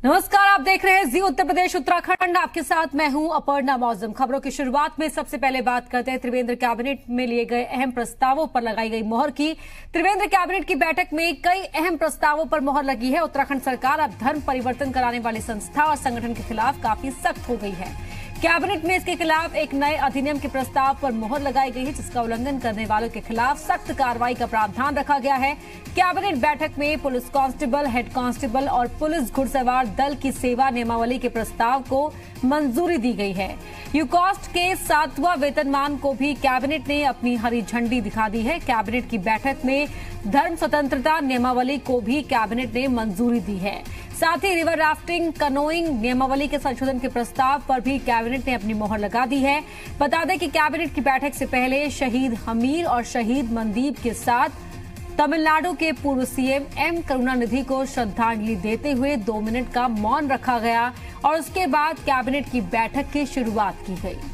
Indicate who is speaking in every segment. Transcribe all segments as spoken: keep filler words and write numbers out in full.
Speaker 1: नमस्कार, आप देख रहे हैं जी उत्तर प्रदेश उत्तराखंड। आपके साथ मैं हूं अपर्णा मौजम। खबरों की शुरुआत में सबसे पहले बात करते हैं त्रिवेंद्र कैबिनेट में लिए गए अहम प्रस्तावों पर लगाई गई मोहर की। त्रिवेंद्र कैबिनेट की बैठक में कई अहम प्रस्तावों पर मोहर लगी है। उत्तराखंड सरकार अब धर्म परिवर्तन कराने वाली संस्था और संगठन के खिलाफ काफी सख्त हो गई है। कैबिनेट में इसके खिलाफ एक नए अधिनियम के प्रस्ताव पर मोहर लगाई गई है, जिसका उल्लंघन करने वालों के खिलाफ सख्त कार्रवाई का प्रावधान रखा गया है। कैबिनेट बैठक में पुलिस कांस्टेबल, हेड कांस्टेबल और पुलिस घुड़सवार दल की सेवा नियमावली के प्रस्ताव को मंजूरी दी गई है। यूकॉस्ट के सातवां वेतनमान को भी कैबिनेट ने अपनी हरी झंडी दिखा दी है। कैबिनेट की बैठक में धर्म स्वतंत्रता नियमावली को भी कैबिनेट ने मंजूरी दी है। साथ ही रिवर राफ्टिंग, कनोइंग नियमावली के संशोधन के प्रस्ताव पर भी कैबिनेट ने अपनी मोहर लगा दी है। बता दें कि कैबिनेट की बैठक से पहले शहीद हमीर और शहीद मनदीप के साथ तमिलनाडु के पूर्व सीएम एम करुणानिधि को श्रद्धांजलि देते हुए दो मिनट का मौन रखा गया और उसके बाद कैबिनेट की बैठक की शुरुआत की गई।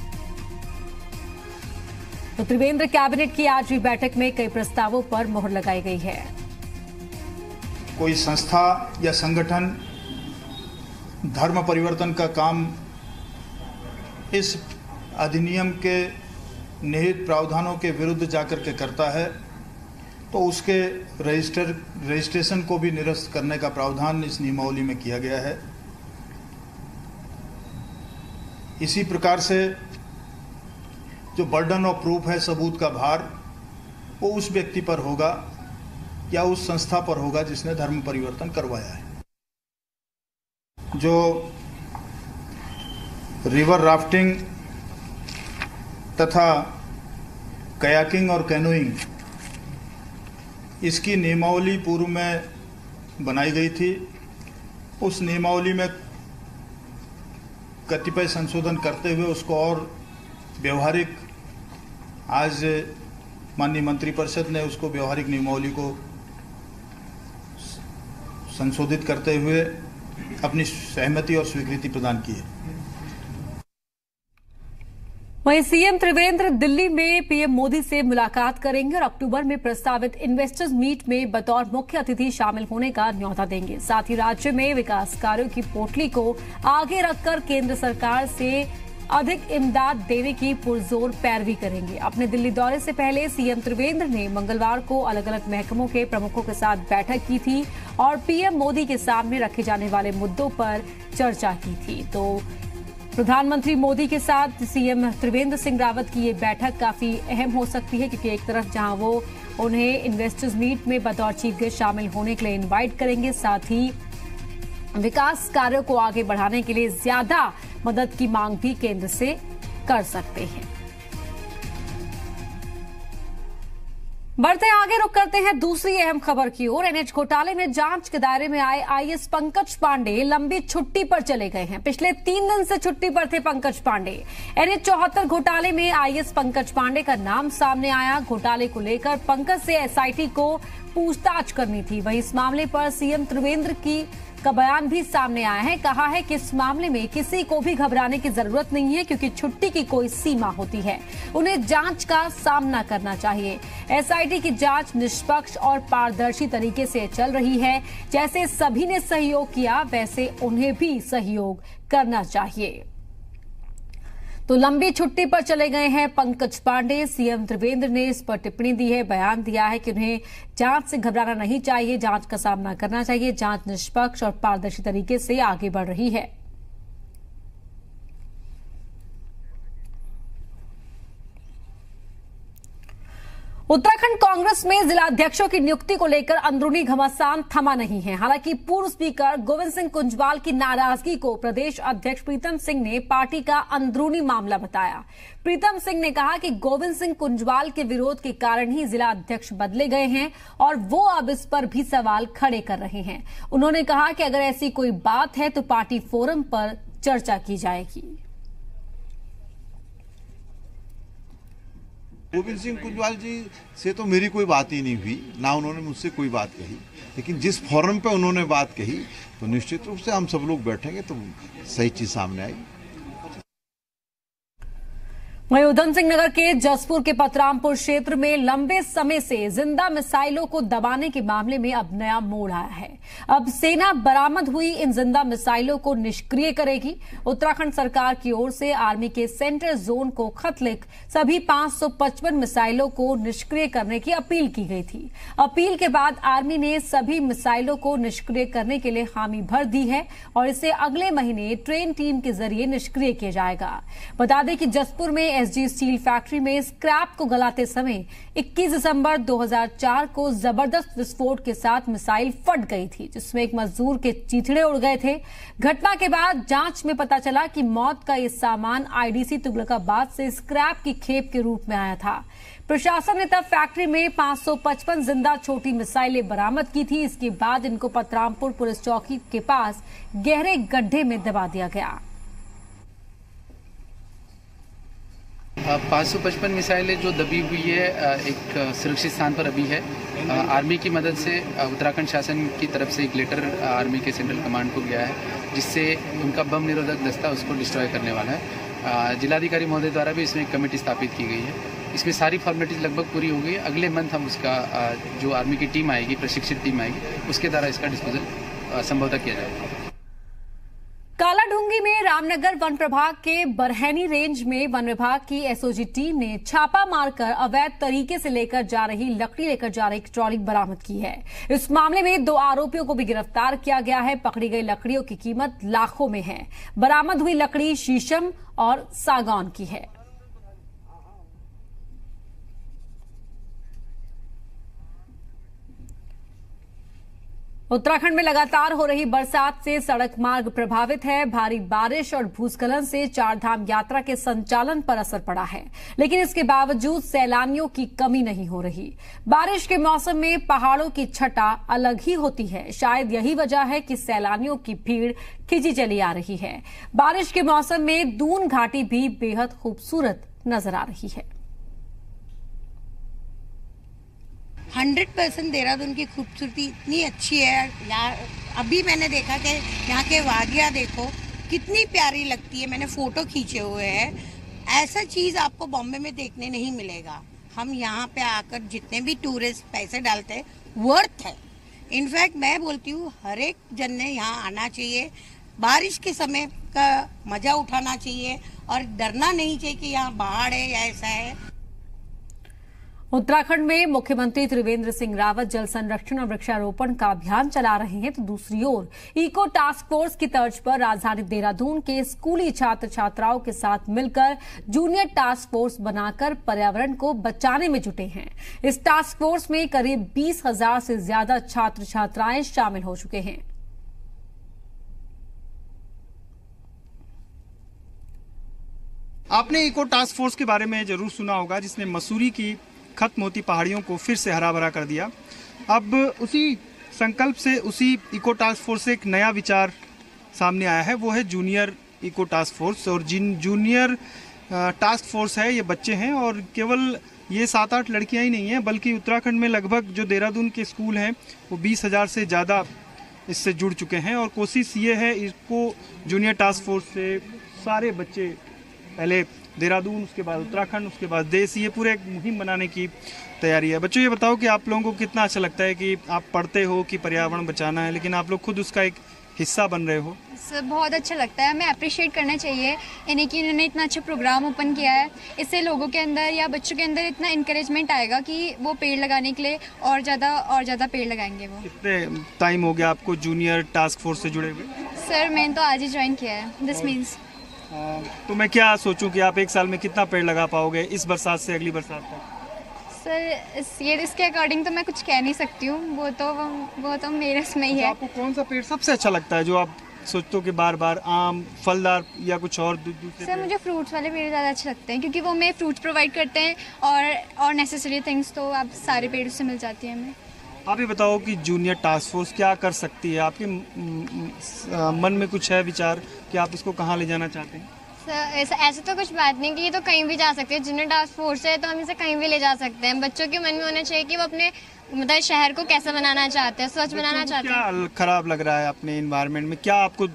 Speaker 1: तो त्रिवेंद्र कैबिनेट की आज हुई बैठक में कई प्रस्तावों पर मोहर लगाई गई है।
Speaker 2: कोई संस्था या संगठन धर्म परिवर्तन का काम इस अधिनियम के निहित प्रावधानों के विरुद्ध जाकर के करता है तो उसके रजिस्टर रजिस्ट्रेशन को भी निरस्त करने का प्रावधान इस नियमावली में किया गया है। इसी प्रकार से जो बर्डन ऑफ प्रूफ है, सबूत का भार, वो उस व्यक्ति पर होगा या उस संस्था पर होगा जिसने धर्म परिवर्तन करवाया है। जो रिवर राफ्टिंग तथा कयाकिंग और कैनोइंग, इसकी नियमावली पूर्व में बनाई गई थी। उस नियमावली में कतिपय संशोधन करते हुए उसको और व्यवहारिक, आज माननीय मंत्रिपरिषद ने उसको व्यवहारिक नियमावली को संशोधित करते हुए अपनी सहमति और स्वीकृति प्रदान की है।
Speaker 1: वहीं सीएम त्रिवेंद्र दिल्ली में पीएम मोदी से मुलाकात करेंगे और अक्टूबर में प्रस्तावित इन्वेस्टर्स मीट में बतौर मुख्य अतिथि शामिल होने का न्योता देंगे। साथ ही राज्य में विकास कार्यों की पोटली को आगे रखकर केंद्र सरकार से अधिक इमदाद देने की पुरजोर पैरवी करेंगे। अपने दिल्ली दौरे से पहले सीएम त्रिवेंद्र ने मंगलवार को अलग अलग महकमों के प्रमुखों के साथ बैठक की थी और पीएम मोदी के सामने रखे जाने वाले मुद्दों पर चर्चा की थी। तो प्रधानमंत्री मोदी के साथ सीएम त्रिवेंद्र सिंह रावत की ये बैठक काफी अहम हो सकती है, क्योंकि एक तरफ जहां वो उन्हें इन्वेस्टर्स मीट में बतौर चीफ गेस्ट शामिल होने के लिए इन्वाइट करेंगे, साथ ही विकास कार्यों को आगे बढ़ाने के लिए ज्यादा मदद की मांग भी केंद्र से कर सकते हैं। बढ़ते आगे, रुक करते हैं दूसरी अहम खबर की ओर। एनएच घोटाले में जांच के दायरे में आए आईएएस पंकज पांडे लंबी छुट्टी पर चले गए हैं। पिछले तीन दिन से छुट्टी पर थे पंकज पांडे। एनएच चौहत्तर घोटाले में आईएएस पंकज पांडे का नाम सामने आया। घोटाले को लेकर पंकज से एसआईटी को पूछताछ करनी थी। वहीं इस मामले पर सीएम त्रिवेंद्र की का बयान भी सामने आया है। कहा है कि इस मामले में किसी को भी घबराने की जरूरत नहीं है, क्योंकि छुट्टी की कोई सीमा होती है। उन्हें जांच का सामना करना चाहिए। एसआईटी की जांच निष्पक्ष और पारदर्शी तरीके से चल रही है। जैसे सभी ने सहयोग किया, वैसे उन्हें भी सहयोग करना चाहिए। तो लंबी छुट्टी पर चले गए हैं पंकज पांडे। सीएम त्रिवेंद्र ने इस पर टिप्पणी दी है, बयान दिया है कि उन्हें जांच से घबराना नहीं चाहिए, जांच का सामना करना चाहिए। जांच निष्पक्ष और पारदर्शी तरीके से आगे बढ़ रही है। उत्तराखंड कांग्रेस में जिलाध्यक्षों की नियुक्ति को लेकर अंदरूनी घमासान थमा नहीं है। हालांकि पूर्व स्पीकर गोविंद सिंह कुंजवाल की नाराजगी को प्रदेश अध्यक्ष प्रीतम सिंह ने पार्टी का अंदरूनी मामला बताया। प्रीतम सिंह ने कहा कि गोविंद सिंह कुंजवाल के विरोध के कारण ही जिला अध्यक्ष बदले गए हैं और वो अब इस पर भी सवाल खड़े कर रहे हैं। उन्होंने कहा कि अगर ऐसी कोई बात है तो पार्टी फोरम पर चर्चा की जाएगी।
Speaker 3: गोविंद सिंह कुंजवाल जी से तो मेरी कोई बात ही नहीं हुई, ना उन्होंने मुझसे कोई बात कही, लेकिन जिस फोरम पे उन्होंने बात कही तो निश्चित रूप से हम सब लोग बैठेंगे तो सही चीज सामने आएगी।
Speaker 1: वहीं उधम सिंह नगर के जसपुर के पतरामपुर क्षेत्र में लंबे समय से जिंदा मिसाइलों को दबाने के मामले में अब नया मोड़ आया है। अब सेना बरामद हुई इन जिंदा मिसाइलों को निष्क्रिय करेगी। उत्तराखंड सरकार की ओर से आर्मी के सेंट्रल जोन को खत लिख सभी पांच सौ पचपन मिसाइलों को निष्क्रिय करने की अपील की गई थी। अपील के बाद आर्मी ने सभी मिसाइलों को निष्क्रिय करने के लिए हामी भर दी है और इसे अगले महीने ट्रेन टीम के जरिए निष्क्रिय किया जाएगा। बता दें कि जसपुर में एसजी स्टील फैक्ट्री में स्क्रैप को गलाते समय इक्कीस दिसंबर दो हज़ार चार को जबरदस्त विस्फोट के साथ मिसाइल फट गई थी, जिसमें एक मजदूर के चीथड़े उड़ गए थे। घटना के बाद जांच में पता चला कि मौत का ये सामान आईडीसी तुगलकाबाद से स्क्रैप की खेप के रूप में आया था। प्रशासन ने तब फैक्ट्री में पांच सौ पचपन जिंदा छोटी मिसाइलें बरामद की थी। इसके बाद इनको पतरामपुर पुलिस चौकी के पास गहरे गड्ढे में दबा दिया गया।
Speaker 4: पाँच सौ पचपन मिसाइलें जो दबी हुई है एक सुरक्षित स्थान पर अभी है। आर्मी की मदद से उत्तराखंड शासन की तरफ से एक लेटर आर्मी के सेंट्रल कमांड को गया है, जिससे उनका बम निरोधक दस्ता उसको डिस्ट्रॉय करने वाला है। जिलाधिकारी महोदय द्वारा भी इसमें एक कमेटी स्थापित की गई है। इसमें सारी फॉर्मेलिटीज लगभग पूरी हो गई है। अगले मंथ हम उसका जो आर्मी की टीम आएगी, प्रशिक्षित टीम आएगी, उसके द्वारा इसका डिस्पोजल संभवतः किया जाएगा।
Speaker 1: कालाढूंगी में रामनगर वन प्रभाग के बरहैनी रेंज में वन विभाग की एसओजी टीम ने छापा मारकर अवैध तरीके से लेकर जा रही लकड़ी लेकर जा रही ट्रॉली बरामद की है। इस मामले में दो आरोपियों को भी गिरफ्तार किया गया है। पकड़ी गई लकड़ियों की कीमत लाखों में है। बरामद हुई लकड़ी शीशम और सागौन की है। उत्तराखंड में लगातार हो रही बरसात से सड़क मार्ग प्रभावित है। भारी बारिश और भूस्खलन से चारधाम यात्रा के संचालन पर असर पड़ा है, लेकिन इसके बावजूद सैलानियों की कमी नहीं हो रही। बारिश के मौसम में पहाड़ों की छटा अलग ही होती है। शायद यही वजह है कि सैलानियों की भीड़ खिंची चली आ रही है। बारिश के मौसम में दून घाटी भी बेहद खूबसूरत नजर आ रही है।
Speaker 5: हंड्रेड परसेंट देहरादून की खूबसूरती इतनी अच्छी है। यार अभी मैंने देखा कि यहाँ के वादियाँ देखो कितनी प्यारी लगती है। मैंने फोटो खींचे हुए हैं। ऐसा चीज़ आपको बॉम्बे में देखने नहीं मिलेगा। हम यहाँ पे आकर जितने भी टूरिस्ट पैसे डालते हैं, वर्थ है। इनफैक्ट मैं बोलती हूँ हर एक जन ने यहाँ आना चाहिए। बारिश के समय का मजा उठाना चाहिए और डरना नहीं चाहिए कि यहाँ बाढ़ है या ऐसा है।
Speaker 1: उत्तराखंड में मुख्यमंत्री त्रिवेंद्र सिंह रावत जल संरक्षण और वृक्षारोपण का अभियान चला रहे हैं, तो दूसरी ओर इको टास्क फोर्स की तर्ज पर राजधानी देहरादून के स्कूली छात्र छात्राओं के साथ मिलकर जूनियर टास्क फोर्स बनाकर पर्यावरण को बचाने में जुटे हैं। इस टास्क फोर्स में करीब बीस हजार से ज्यादा छात्र छात्राएं शामिल हो चुके हैं।
Speaker 6: आपने इको टास्क फोर्स के बारे में जरूर सुना होगा, जिसने मसूरी की खत्म होती पहाड़ियों को फिर से हरा भरा कर दिया। अब उसी संकल्प से, उसी इको टास्क फोर्स से एक नया विचार सामने आया है, वो है जूनियर इको टास्क फोर्स। और जिन जूनियर टास्क फोर्स है ये बच्चे हैं, और केवल ये सात आठ लड़कियां ही नहीं हैं, बल्कि उत्तराखंड में लगभग जो देहरादून के स्कूल हैं वो बीस हजार से ज़्यादा इससे जुड़ चुके हैं। और कोशिश ये है इसको जूनियर टास्क फोर्स से सारे बच्चे, पहले देहरादून, उसके बाद उत्तराखंड, उसके बाद देश, ये पूरे एक मुहिम बनाने की तैयारी है। बच्चों ये बताओ कि आप लोगों को कितना अच्छा लगता है कि आप पढ़ते हो कि पर्यावरण बचाना है, लेकिन आप लोग खुद उसका एक हिस्सा बन रहे हो।
Speaker 7: सर बहुत अच्छा लगता है। हमें अप्रिशिएट करना चाहिए इन्हें कि इन्होंने इतना अच्छा प्रोग्राम ओपन किया है। इससे लोगों के अंदर या बच्चों के अंदर इतना इंकरेजमेंट आएगा कि वो पेड़ लगाने के लिए और ज़्यादा और ज़्यादा पेड़ लगाएंगे। वो
Speaker 6: कितने टाइम हो गया आपको जूनियर टास्क फोर्स से जुड़े हुए?
Speaker 7: सर मैंने तो आज ही ज्वाइन किया है। दिस मीन्स
Speaker 6: तो मैं क्या सोचूं कि आप एक साल में कितना पेड़ लगा पाओगे इस बरसात से अगली बरसात तक?
Speaker 7: सर इस ये इसके अकॉर्डिंग तो मैं कुछ कह नहीं सकती हूँ, वो तो वो तो मेरे इसमें ही है।
Speaker 6: आपको कौन सा पेड़ सबसे अच्छा लगता है जो आप सोचते हो कि बार बार, आम, फलदार या कुछ और दूसरे?
Speaker 7: सर मुझे फ्रूट्स वाले पेड़ ज़्यादा अच्छे लगते हैं, क्योंकि वो हमें फ्रूट्स प्रोवाइड करते हैं और और नेसेसरी थिंग्स तो आप सारे पेड़ उससे मिल जाती हैं हमें।
Speaker 6: आप ये बताओ कि जूनियर टास्क फोर्स क्या कर सकती है? आपके मन में कुछ है विचार कि आप इसको कहाँ ले जाना चाहते हैं?
Speaker 7: सर ऐसा ऐसा तो कुछ बात नहीं कि ये तो कहीं भी जा सकते हैं। जूनियर टास्क फोर्स है तो हम इसे कहीं भी ले जा सकते हैं। बच्चों के मन में होना चाहिए कि वो अपने मतलब शहर को कैसे बनाना चाहते हैं, स्वच्छ बनाना चाहते हैं।
Speaker 6: क्या खराब लग रहा है अपने इन्वायरमेंट में? क्या आपको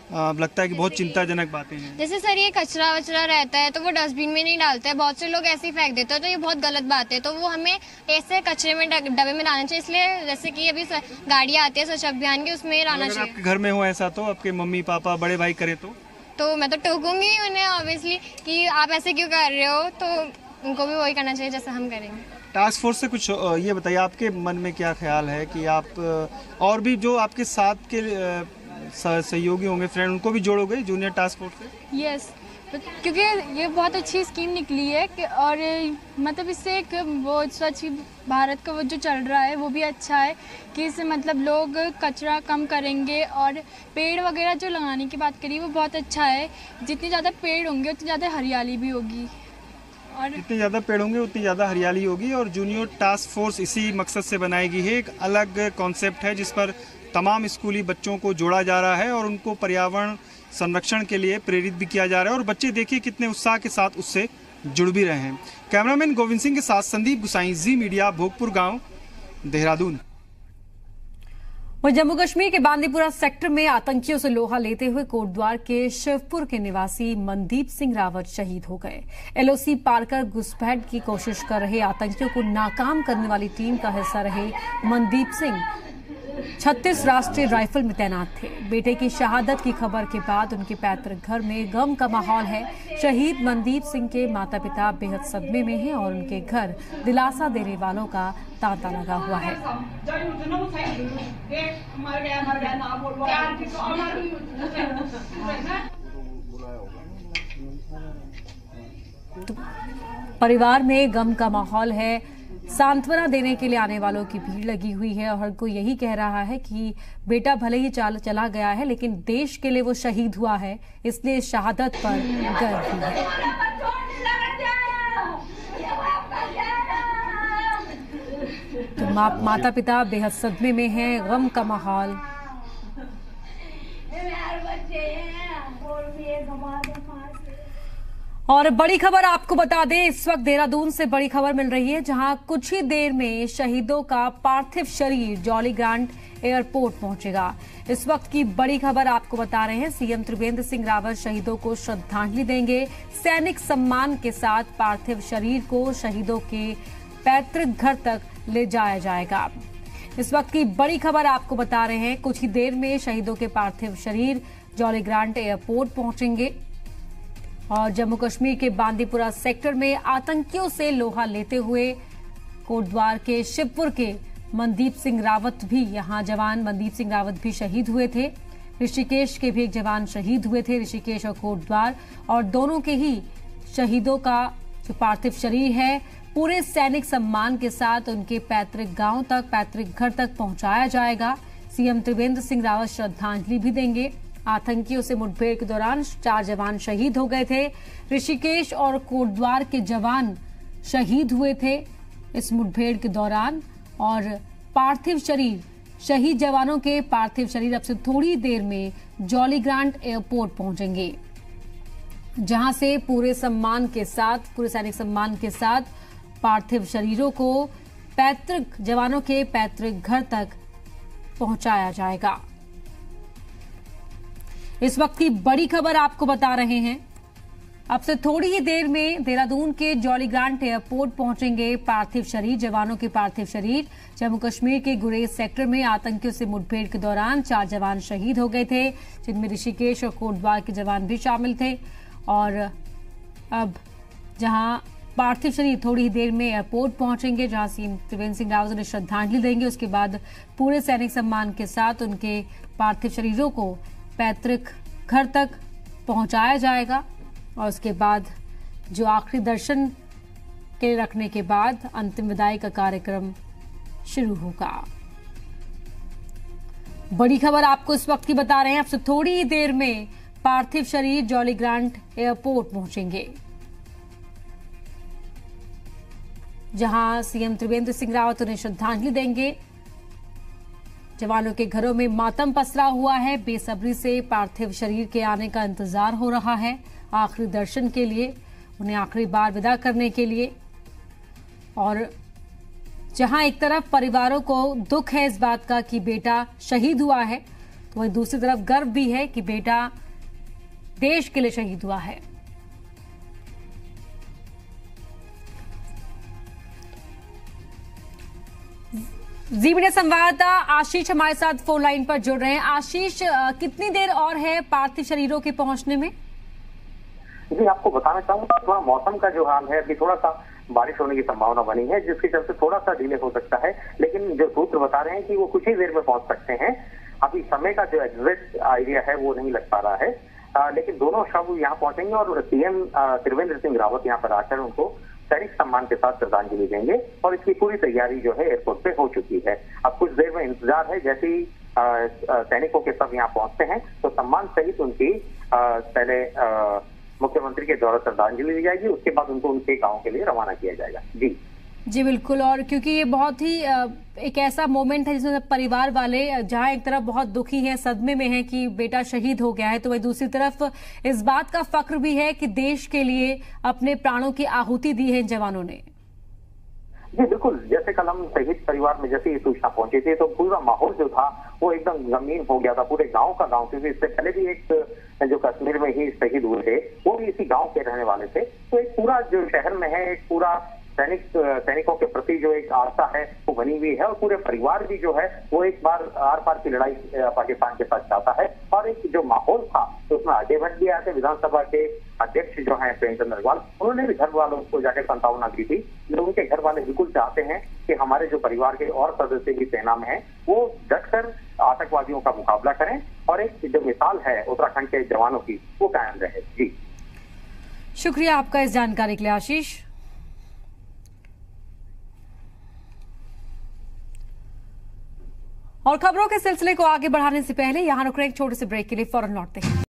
Speaker 6: आ, लगता है कि बहुत चिंताजनक बातें हैं।
Speaker 8: जैसे सर ये कचरा वचरा रहता है तो वो डस्टबिन में नहीं डालते हैं, बहुत से लोग ऐसे ही फेंक देते हैं, तो ये बहुत गलत बात है। तो वो हमें ऐसे कचरे में डब्बे में डालना चाहिए। इसलिए जैसे कि अभी गाड़ियाँ आती है स्वच्छ अभियान की, उसमें डालना चाहिए।
Speaker 6: आपके घर में हो ऐसा तो आपके मम्मी पापा बड़े भाई करे तो
Speaker 8: तो मैं तो टोकूंगी उन्हें ऑब्वियसली कि आप ऐसे क्यों कर रहे हो, तो उनको भी वही करना चाहिए जैसा हम करेंगे।
Speaker 6: टास्क फोर्स से कुछ ये बताइए, आपके मन में क्या ख्याल है कि आप और भी जो आपके साथ के सहयोगी होंगे, फ्रेंड, उनको भी जोड़ोगे जूनियर टास्क फोर्स से?
Speaker 9: यस, क्योंकि ये बहुत अच्छी स्कीम निकली है कि और मतलब इससे एक वो स्वच्छ भारत का वो जो चल रहा है वो भी अच्छा है कि इससे मतलब लोग कचरा कम करेंगे। और पेड़ वगैरह जो लगाने की बात करी वो बहुत अच्छा है। जितने ज़्यादा पेड़ होंगे उतनी ज़्यादा हरियाली भी होगी, और
Speaker 6: जितने ज़्यादा पेड़ होंगे उतनी ज़्यादा हरियाली होगी। और जूनियर टास्क फोर्स इसी मकसद से बनाई गई है। एक अलग कॉन्सेप्ट है जिस पर तमाम स्कूली बच्चों को जोड़ा जा रहा है और उनको पर्यावरण संरक्षण के लिए प्रेरित भी किया जा रहा है। और बच्चे देखिए कितने उत्साह के साथ उससे जुड़ भी रहे हैं। कैमरामैन गोविंद सिंह के साथ संदीप गुसाई, जी मीडिया, भोगपुर गांव, देहरादून।
Speaker 1: और जम्मू कश्मीर के बांदीपुरा सेक्टर में आतंकियों से लोहा लेते हुए कोटद्वार के शिवपुर के निवासी मनदीप सिंह रावत शहीद हो गए। एलओसी पार कर घुसपैठ की कोशिश कर रहे आतंकियों को नाकाम करने वाली टीम का हिस्सा रहे मनदीप सिंह छत्तीस राष्ट्रीय राइफल में तैनात थे। बेटे की शहादत की खबर के बाद उनके पैतृक घर में गम का माहौल है। शहीद मनदीप सिंह के माता पिता बेहद सदमे में हैं और उनके घर दिलासा देने वालों का तांता लगा हुआ है। तो परिवार में गम का माहौल है। सांत्वना देने के लिए आने वालों की भीड़ लगी हुई है और हर कोई यही कह रहा है कि बेटा भले ही चाल चला गया है लेकिन देश के लिए वो शहीद हुआ है, इसलिए शहादत पर गर्व है। तो मा, माता पिता बेहद सदमे में हैं, गम का माहौल। और बड़ी खबर आपको बता दें, इस वक्त देहरादून से बड़ी खबर मिल रही है, जहां कुछ ही देर में शहीदों का पार्थिव शरीर जॉली ग्रांट एयरपोर्ट पहुंचेगा। इस वक्त की बड़ी खबर आपको बता रहे हैं, सीएम त्रिवेंद्र सिंह रावत शहीदों को श्रद्धांजलि देंगे। सैनिक सम्मान के साथ पार्थिव शरीर को शहीदों के पैतृक घर तक ले जाया जाएगा। इस वक्त की बड़ी खबर आपको बता रहे हैं, कुछ ही देर में शहीदों के पार्थिव शरीर जॉली ग्रांट एयरपोर्ट पहुंचेंगे। और जम्मू कश्मीर के बांदीपुरा सेक्टर में आतंकियों से लोहा लेते हुए कोटद्वार के शिवपुर के मनदीप सिंह रावत भी, यहां जवान मनदीप सिंह रावत भी शहीद हुए थे। ऋषिकेश के भी एक जवान शहीद हुए थे, ऋषिकेश और कोटद्वार, और दोनों के ही शहीदों का जो पार्थिव शरीर है पूरे सैनिक सम्मान के साथ उनके पैतृक गांव तक, पैतृक घर तक पहुंचाया जाएगा। सीएम त्रिवेंद्र सिंह रावत श्रद्धांजलि भी देंगे। आतंकियों से मुठभेड़ के दौरान चार जवान शहीद हो गए थे। ऋषिकेश और कोटद्वार के जवान शहीद हुए थे इस मुठभेड़ के दौरान। और पार्थिव शरीर, शहीद जवानों के पार्थिव शरीर अब से थोड़ी देर में जॉली ग्रांट एयरपोर्ट पहुंचेंगे, जहां से पूरे सम्मान के साथ, पूरे सैनिक सम्मान के साथ पार्थिव शरीरों को पैतृक जवानों के पैतृक घर तक पहुंचाया जाएगा। इस वक्त की बड़ी खबर आपको बता रहे हैं, अब से थोड़ी ही देर में देहरादून के जॉली ग्रांट एयरपोर्ट पहुंचेंगे पार्थिव शरीर, जवानों के पार्थिव शरीर। जम्मू कश्मीर के गुरेज सेक्टर में आतंकियों से मुठभेड़ के दौरान चार जवान शहीद हो गए थे, जिनमें ऋषिकेश और कोटद्वार के जवान भी शामिल थे। और अब जहां पार्थिव शरीर थोड़ी ही देर में एयरपोर्ट पहुंचेंगे, जहां सीएम त्रिवेंद्र सिंह रावत उन्हें श्रद्धांजलि देंगे। उसके बाद पूरे सैनिक सम्मान के साथ उनके पार्थिव शरीरों को पैतृक घर तक पहुंचाया जाएगा। और उसके बाद जो आखिरी दर्शन के रखने के बाद अंतिम विदाई का कार्यक्रम शुरू होगा। बड़ी खबर आपको इस वक्त की बता रहे हैं, अब से थोड़ी ही देर में पार्थिव शरीर जॉली ग्रांट एयरपोर्ट पहुंचेंगे, जहां सीएम त्रिवेंद्र सिंह रावत उन्हें श्रद्धांजलि देंगे। जवानों के घरों में मातम पसरा हुआ है, बेसब्री से पार्थिव शरीर के आने का इंतजार हो रहा है आखिरी दर्शन के लिए, उन्हें आखिरी बार विदा करने के लिए। और जहां एक तरफ परिवारों को दुख है इस बात का कि बेटा शहीद हुआ है, तो वहीं दूसरी तरफ गर्व भी है कि बेटा देश के लिए शहीद हुआ है। जी मीडिया संवाददाता आशीष हमारे साथ फोन लाइन पर जुड़ रहे हैं। आशीष, कितनी देर और है पार्थिव शरीरों के पहुंचने में?
Speaker 10: जी, आपको बताना चाहूंगा थोड़ा मौसम का जो हाल है, अभी थोड़ा सा बारिश होने की संभावना बनी है, जिसके चलते थोड़ा सा डिले हो सकता है, लेकिन जो सूत्र बता रहे हैं कि वो कुछ ही देर में पहुंच सकते हैं। अभी समय का जो एग्जैक्ट आइडिया है वो नहीं लग पा रहा है, आ, लेकिन दोनों शव यहाँ पहुंचेंगे और सीएम त्रिवेंद्र सिंह रावत यहाँ पर आकर उनको सैनिक सम्मान के साथ श्रद्धांजलि देंगे और इसकी पूरी तैयारी जो है एयरपोर्ट पे हो चुकी है। अब कुछ देर में इंतजार है, जैसे ही सैनिकों के सब यहाँ पहुंचते हैं तो सम्मान सहित उनकी आ, पहले आ, मुख्यमंत्री के द्वारा श्रद्धांजलि दी जाएगी, उसके बाद उनको उनके गांव के लिए रवाना किया जाएगा। जी
Speaker 1: जी बिल्कुल, और क्योंकि ये बहुत ही एक ऐसा मोमेंट है जिसमें परिवार वाले जहां एक तरफ बहुत दुखी हैं, सदमे में हैं कि बेटा शहीद हो गया है, तो वही दूसरी तरफ इस बात का फक्र भी है कि देश के लिए अपने प्राणों की आहुति दी है इन जवानों ने।
Speaker 10: जी बिल्कुल, जैसे कल हम शहीद परिवार में जैसे ये सूचना पहुंची थी तो पूरा माहौल जो था वो एकदम गमगीन हो गया था, पूरे गांव का गांव, क्योंकि इससे पहले भी एक जो कश्मीर में ही शहीद हुए थे वो भी इसी गांव के रहने वाले थे। तो एक पूरा जो शहर में है, एक पूरा सैनिक सैनिकों के प्रति जो एक आस्था है वो बनी हुई है और पूरे परिवार भी जो है वो एक बार आर पार की लड़ाई पाकिस्तान के साथ चाहता है। और एक जो माहौल था तो उसमें अजय भट्ट भी आए थे, विधानसभा के अध्यक्ष जो है प्रेमचंद अग्रवाल, उन्होंने भी घर वालों को जाकर सांत्वना दी थी। जो उनके घर वाले बिल्कुल चाहते हैं कि हमारे जो परिवार के और सदस्य भी सेना में है वो डटकर आतंकवादियों का मुकाबला करें और एक जो मिसाल है उत्तराखंड के जवानों की वो कायम रहे। जी
Speaker 1: शुक्रिया आपका इस जानकारी के लिए आशीष। और खबरों के सिलसिले को आगे बढ़ाने से पहले यहां रुक रहे एक छोटे से ब्रेक के लिए फौरन लौटते हैं।